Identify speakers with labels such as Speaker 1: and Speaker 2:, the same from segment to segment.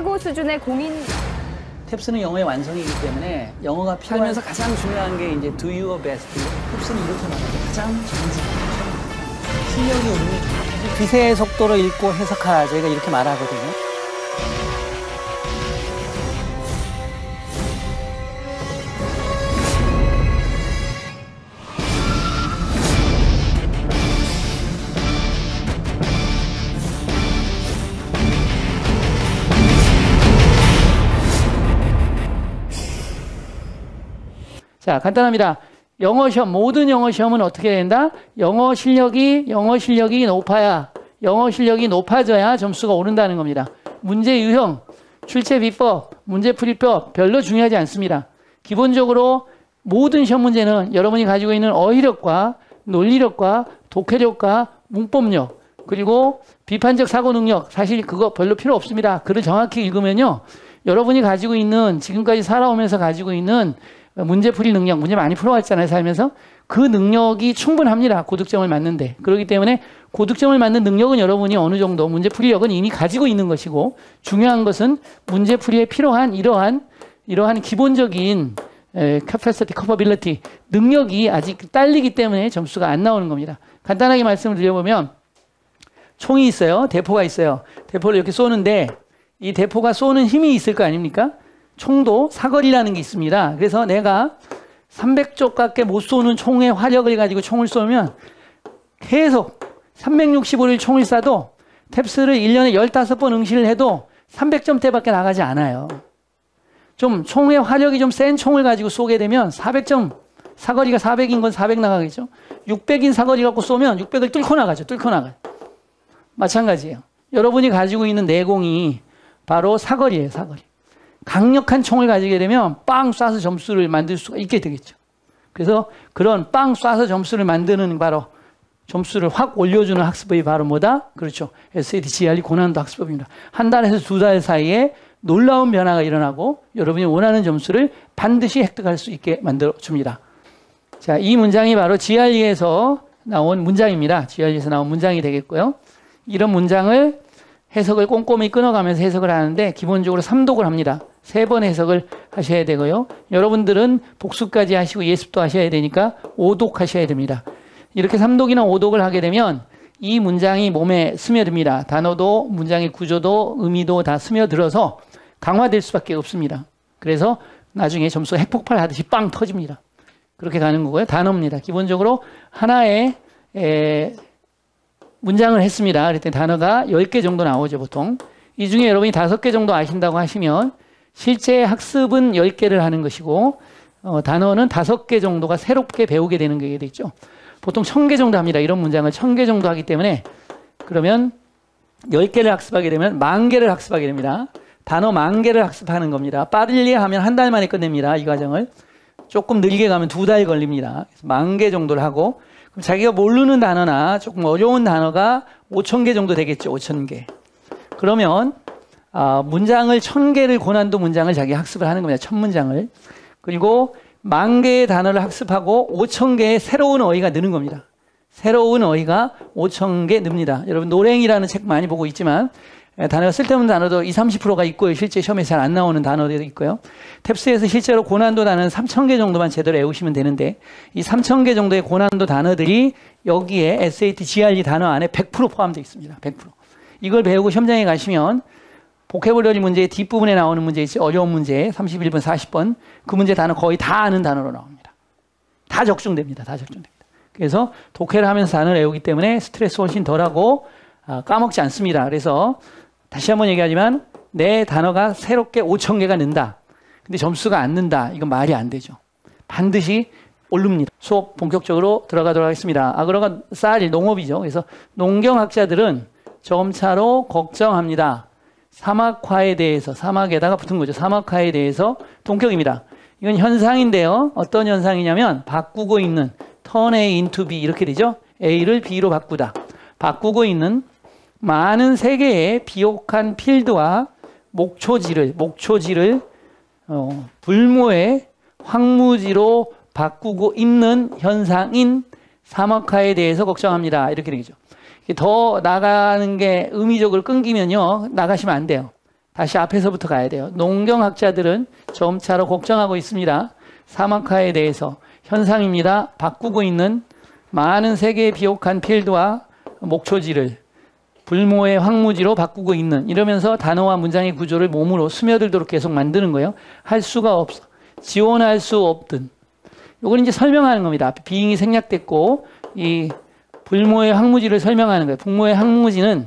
Speaker 1: 최고 수준의 공인.
Speaker 2: 탭스는 영어의 완성이기 때문에 영어가 필요하면서 가장 중요한 게 이제 do your best. 탭스는 이렇게 말하죠. 가장 정직한 실력이 없는 빛의 속도로 읽고 해석하라. 저희가 이렇게 말하거든요. 자, 간단합니다. 영어 시험, 모든 영어 시험은 어떻게 된다? 영어 실력이 높아야, 영어 실력이 높아져야 점수가 오른다는 겁니다. 문제 유형, 출제 비법, 문제풀이법 별로 중요하지 않습니다. 기본적으로 모든 시험 문제는 여러분이 가지고 있는 어휘력과 논리력과 독해력과 문법력, 그리고 비판적 사고 능력, 사실 그거 별로 필요 없습니다. 글을 정확히 읽으면요, 여러분이 가지고 있는, 지금까지 살아오면서 가지고 있는 문제풀이 능력, 문제 많이 풀어왔잖아요, 살면서. 그 능력이 충분합니다, 고득점을 맞는데. 그렇기 때문에 고득점을 맞는 능력은 여러분이 어느 정도, 문제풀이력은 이미 가지고 있는 것이고, 중요한 것은 문제풀이에 필요한 이러한 기본적인 capacity, capability, 능력이 아직 딸리기 때문에 점수가 안 나오는 겁니다. 간단하게 말씀을 드려보면, 총이 있어요, 대포가 있어요. 대포를 이렇게 쏘는데 이 대포가 쏘는 힘이 있을 거 아닙니까? 총도 사거리라는 게 있습니다. 그래서 내가 300쪽밖에 못 쏘는 총의 화력을 가지고 총을 쏘면 계속 365일 총을 쏴도 탭스를 1년에 15번 응시를 해도 300점대밖에 나가지 않아요. 좀 총의 화력이 좀 센 총을 가지고 쏘게 되면 400점, 사거리가 400인 건 400 나가겠죠. 600인 사거리 갖고 쏘면 600을 뚫고 나가죠. 뚫고 나가요. 마찬가지예요. 여러분이 가지고 있는 내공이 바로 사거리예요. 사거리. 강력한 총을 가지게 되면 빵 쏴서 점수를 만들 수가 있게 되겠죠. 그래서 그런 빵 쏴서 점수를 만드는 바로 점수를 확 올려주는 학습법이 바로 뭐다? 그렇죠. SAT, GRE 고난도 학습법입니다. 한 달에서 두 달 사이에 놀라운 변화가 일어나고 여러분이 원하는 점수를 반드시 획득할 수 있게 만들어줍니다. 자, 이 문장이 바로 GRE에서 나온 문장입니다. GRE에서 나온 문장이 되겠고요. 이런 문장을 해석을 꼼꼼히 끊어가면서 해석을 하는데 기본적으로 3독을 합니다. 3번 해석을 하셔야 되고요. 여러분들은 복습까지 하시고 예습도 하셔야 되니까 5독 하셔야 됩니다. 이렇게 3독이나 5독을 하게 되면 이 문장이 몸에 스며듭니다. 단어도 문장의 구조도 의미도 다 스며들어서 강화될 수밖에 없습니다. 그래서 나중에 점수가 핵폭발하듯이 빵 터집니다. 그렇게 가는 거고요. 단어입니다. 기본적으로 하나의 문장을 했습니다. 그랬더니 단어가 10개 정도 나오죠, 보통. 이 중에 여러분이 5개 정도 아신다고 하시면 실제 학습은 10개를 하는 것이고 단어는 5개 정도가 새롭게 배우게 되는 게 되죠. 보통 1000개 정도 합니다. 이런 문장을 1000개 정도 하기 때문에 그러면 10개를 학습하게 되면 10,000개를 학습하게 됩니다. 단어 10,000개를 학습하는 겁니다. 빠르게 하면 한 달 만에 끝냅니다. 이 과정을. 조금 느리게 가면 2달 걸립니다. 10,000개 정도를 하고 그럼 자기가 모르는 단어나 조금 어려운 단어가 5,000개 정도 되겠죠. 5,000개. 그러면 문장을 1,000개를 고난도 문장을 자기 학습을 하는 겁니다. 1,000문장을. 그리고 10,000개의 단어를 학습하고 5,000개의 새로운 어휘가 느는 겁니다. 새로운 어휘가 5,000개 늡니다. 여러분 노랭이라는 책 많이 보고 있지만 단어가 쓸데없는 단어도 20, 30%가 있고요. 실제 시험에 잘 안 나오는 단어들도 있고요. 탭스에서 실제로 고난도 단어는 3,000개 정도만 제대로 외우시면 되는데 이 3,000개 정도의 고난도 단어들이 여기에 SAT, GRE 단어 안에 100% 포함되어 있습니다. 100%. 이걸 배우고 시험장에 가시면 보캐블러리 문제의 뒷부분에 나오는 문제 있죠. 어려운 문제 31번, 40번 그 문제 단어 거의 다 아는 단어로 나옵니다. 다 적중됩니다. 다 적중됩니다. 그래서 독해를 하면서 단어를 외우기 때문에 스트레스 훨씬 덜하고 까먹지 않습니다. 그래서 다시 한번 얘기하지만 내 단어가 새롭게 5,000개가 는다. 근데 점수가 안 는다. 이건 말이 안 되죠. 반드시 오릅니다. 수업 본격적으로 들어가도록 하겠습니다. 그러가 쌀이 농업이죠. 그래서 농경학자들은 점차로 걱정합니다. 사막화에 대해서, 사막에다가 붙은 거죠. 사막화에 대해서 동격입니다. 이건 현상인데요. 어떤 현상이냐면 바꾸고 있는 turn A into B 이렇게 되죠. A를 B로 바꾸다. 바꾸고 있는 많은 세계의 비옥한 필드와 목초지를 불모의 황무지로 바꾸고 있는 현상인 사막화에 대해서 걱정합니다. 이렇게 되죠. 더 나가는 게 의미적으로 끊기면요. 나가시면 안 돼요. 다시 앞에서부터 가야 돼요. 농경학자들은 점차로 걱정하고 있습니다. 사막화에 대해서 현상입니다. 바꾸고 있는 많은 세계의 비옥한 필드와 목초지를 불모의 황무지로 바꾸고 있는, 이러면서 단어와 문장의 구조를 몸으로 스며들도록 계속 만드는 거예요. 할 수가 없어. 지원할 수 없든. 요건 이제 설명하는 겁니다. 비잉이 생략됐고 이 불모의 황무지를 설명하는 거예요. 불모의 황무지는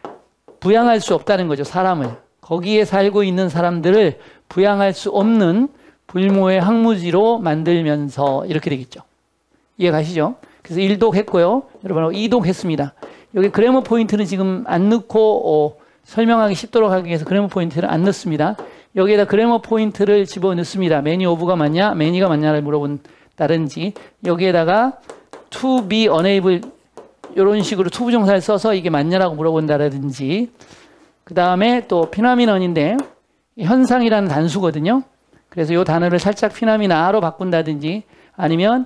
Speaker 2: 부양할 수 없다는 거죠. 사람을. 거기에 살고 있는 사람들을 부양할 수 없는 불모의 황무지로 만들면서 이렇게 되겠죠. 이해 가시죠? 그래서 1독 했고요. 여러분 2독 했습니다. 여기 그래머 포인트는 지금 안 넣고 설명하기 쉽도록 하기 위해서 그래머 포인트를 안 넣습니다. 여기에다 그래머 포인트를 집어넣습니다. many of가 맞냐, many가 맞냐를 물어본다든지, 여기에다가 to be unable 이런 식으로 to 부정사를 써서 이게 맞냐라고 물어본다든지, 그 다음에 또 피나미넌인데 현상이라는 단수거든요. 그래서 이 단어를 살짝 피나미나로 바꾼다든지, 아니면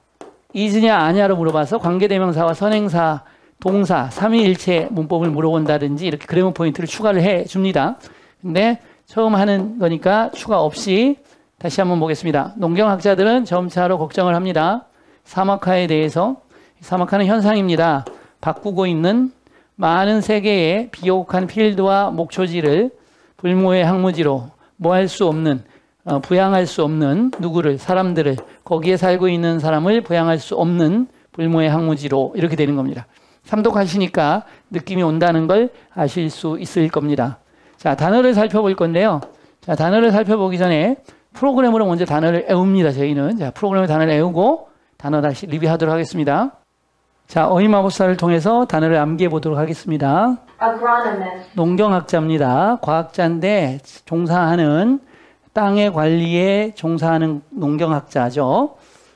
Speaker 2: is냐 아냐로 물어봐서 관계대명사와 선행사, 동사, 삼위일체 문법을 물어본다든지 이렇게 그래머 포인트를 추가를 해 줍니다. 근데 처음 하는 거니까 추가 없이 다시 한번 보겠습니다. 농경학자들은 점차로 걱정을 합니다. 사막화에 대해서. 사막화는 현상입니다. 바꾸고 있는 많은 세계의 비옥한 필드와 목초지를 불모의 황무지로 뭐 할 수 없는, 부양할 수 없는 누구를, 사람들을, 거기에 살고 있는 사람을 부양할 수 없는 불모의 황무지로 이렇게 되는 겁니다. 삼독하시니까 느낌이 온다는 걸 아실 수 있을 겁니다. 자, 단어를 살펴볼 건데요. 자, 단어를 살펴보기 전에 프로그램으로 먼저 단어를 외웁니다. 저희는. 자, 프로그램으로 단어를 외우고 단어 다시 리뷰하도록 하겠습니다. 자, 어휘마법사를 통해서 단어를 암기해 보도록 하겠습니다.
Speaker 1: Agronomist.
Speaker 2: 농경학자입니다. 과학자인데 종사하는 땅의 관리에 종사하는 농경학자죠.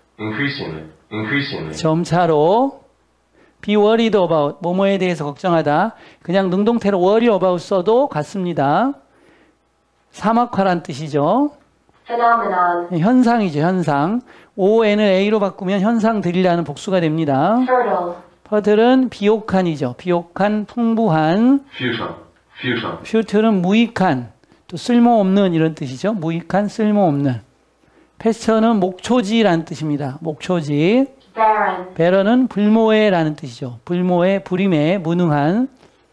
Speaker 3: Increasingly.
Speaker 2: 점차로 be worried about, 뭐뭐에 대해서 걱정하다. 그냥 능동태로 worry about 써도 같습니다. 사막화란 뜻이죠.
Speaker 1: Phenomenon.
Speaker 2: 현상이죠, 현상. ON을 A로 바꾸면 현상들이라는 복수가 됩니다.
Speaker 1: Fertile.
Speaker 2: 퍼들은 비옥한이죠. 비옥한, 풍부한.
Speaker 3: Futile.
Speaker 2: 퓨틀은 무익한, 또 쓸모없는 이런 뜻이죠. 무익한, 쓸모없는. 패스처는 목초지라는 뜻입니다. 목초지.
Speaker 1: Barren.
Speaker 2: 베런은 불모해라는 뜻이죠. 불모해, 불임해, 무능한.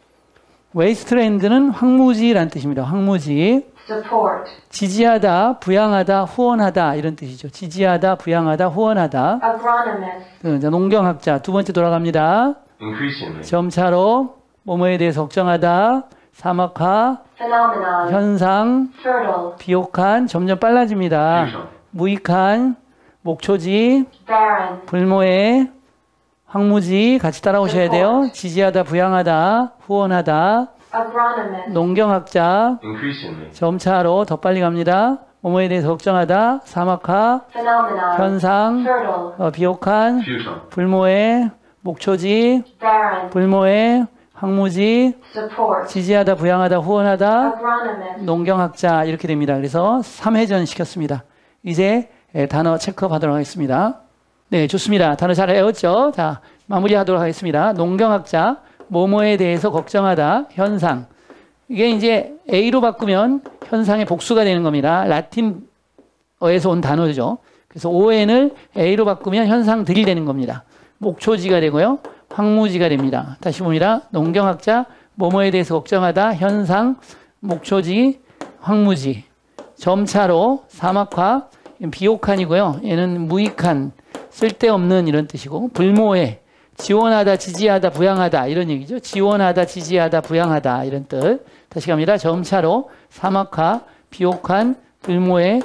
Speaker 2: 웨이스트랜드는 황무지라는 뜻입니다. 황무지.
Speaker 1: Support.
Speaker 2: 지지하다, 부양하다, 후원하다 이런 뜻이죠. 지지하다, 부양하다, 후원하다.
Speaker 1: Agronomist.
Speaker 2: 농경학자 두 번째 돌아갑니다.
Speaker 3: Increasingly.
Speaker 2: 점차로 뭐뭐에 대해서 걱정하다, 사막화,
Speaker 1: Phenomenon.
Speaker 2: 현상,
Speaker 1: Fertile.
Speaker 2: 비옥한, 점점 빨라집니다.
Speaker 3: Futile.
Speaker 2: 무익한, 목초지,
Speaker 1: Barren.
Speaker 2: 불모해, 황무지 같이 따라오셔야 돼요. 지지하다, 부양하다, 후원하다.
Speaker 1: Agronomist.
Speaker 2: 농경학자
Speaker 3: Increasingly.
Speaker 2: 점차로 더 빨리 갑니다. 뭐뭐에 대해서 걱정하다, 사막화,
Speaker 1: Phenomenon.
Speaker 2: 현상,
Speaker 1: Fertile.
Speaker 2: 비옥한,
Speaker 3: Futile.
Speaker 2: 불모해, 목초지,
Speaker 1: Barren.
Speaker 2: 불모해, 황무지,
Speaker 1: Support.
Speaker 2: 지지하다, 부양하다, 후원하다,
Speaker 1: Agronomist.
Speaker 2: 농경학자 이렇게 됩니다. 그래서 3회전 시켰습니다. 이제 단어 체크하도록 하겠습니다. 네, 좋습니다. 단어 잘 외웠죠? 자, 마무리하도록 하겠습니다. 농경학자, 뭐뭐에 대해서 걱정하다, 현상. 이게 이제 A로 바꾸면 현상의 복수가 되는 겁니다. 라틴어에서 온 단어죠. 그래서 ON을 A로 바꾸면 현상들이 되는 겁니다. 목초지가 되고요. 황무지가 됩니다. 다시 봅니다. 농경학자, 뭐뭐에 대해서 걱정하다, 현상, 목초지, 황무지. 점차로 사막화, 비옥한이고요. 얘는 무익한, 쓸데없는 이런 뜻이고, 불모해, 지원하다, 지지하다, 부양하다 이런 얘기죠. 지원하다, 지지하다, 부양하다 이런 뜻. 다시 갑니다. 점차로 사막화, 비옥한, 불모해,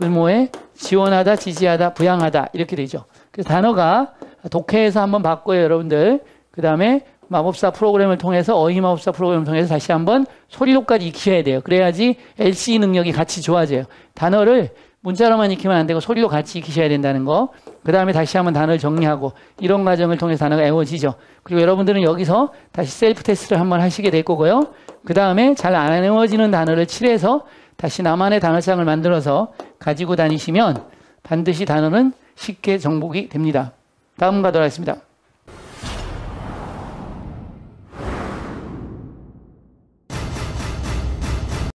Speaker 2: 지원하다, 지지하다, 부양하다 이렇게 되죠. 그래서 단어가 독해에서 한번 바꿔요, 여러분들. 그 다음에 마법사 프로그램을 통해서, 어휘마법사 프로그램을 통해서 다시 한번 소리로까지 익혀야 돼요. 그래야지 LCE 능력이 같이 좋아져요. 단어를 문자로만 익히면 안 되고 소리로 같이 익히셔야 된다는 거. 그 다음에 다시 한번 단어를 정리하고 이런 과정을 통해서 단어가 외워지죠. 그리고 여러분들은 여기서 다시 셀프 테스트를 한번 하시게 될 거고요. 그 다음에 잘 안 외워지는 단어를 칠해서 다시 나만의 단어장을 만들어서 가지고 다니시면 반드시 단어는 쉽게 정복이 됩니다. 다음 가도록 하겠습니다.